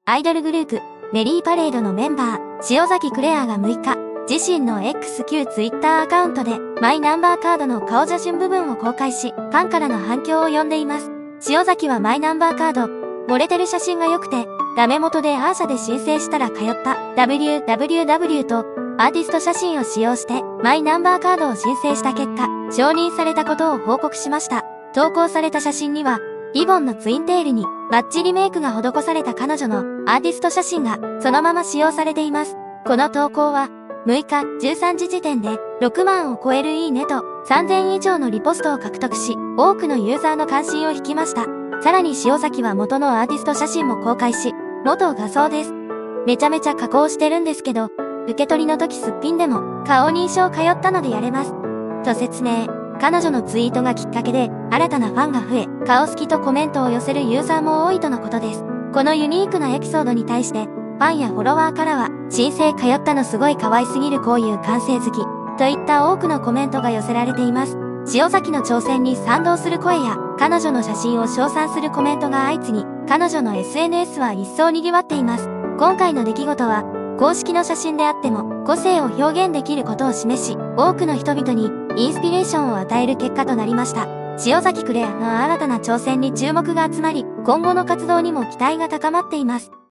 アイドルグループ、メリーパレードのメンバー、塩崎クレアが6日、自身の X 旧 Twitter アカウントで、マイナンバーカードの顔写真部分を公開し、ファンからの反響を呼んでいます。塩崎はマイナンバーカード、漏れてる写真が良くて、ダメ元でアーシャで申請したら通った www とアーティスト写真を使用してマイナンバーカードを申請した結果、承認されたことを報告しました。投稿された写真には、リボンのツインテールにバッチリメイクが施された彼女のアーティスト写真がそのまま使用されています。この投稿は6日13時時点で6万を超えるいいねと3000以上のリポストを獲得し、多くのユーザーの関心を引きました。さらに塩崎は元のアーティスト写真も公開し、元画像です。めちゃめちゃ加工してるんですけど、受け取りの時すっぴんでも顔認証通ったのでやれます。と説明。彼女のツイートがきっかけで新たなファンが増え、顔好きとコメントを寄せるユーザーも多いとのことです。このユニークなエピソードに対して、ファンやフォロワーからは、申請通ったのすごい可愛すぎるこういう完成好き、といった多くのコメントが寄せられています。塩崎の挑戦に賛同する声や、彼女の写真を称賛するコメントが相次ぎ、彼女の SNS は一層賑わっています。今回の出来事は、公式の写真であっても、個性を表現できることを示し、多くの人々にインスピレーションを与える結果となりました。塩崎クレアの新たな挑戦に注目が集まり、今後の活動にも期待が高まっています。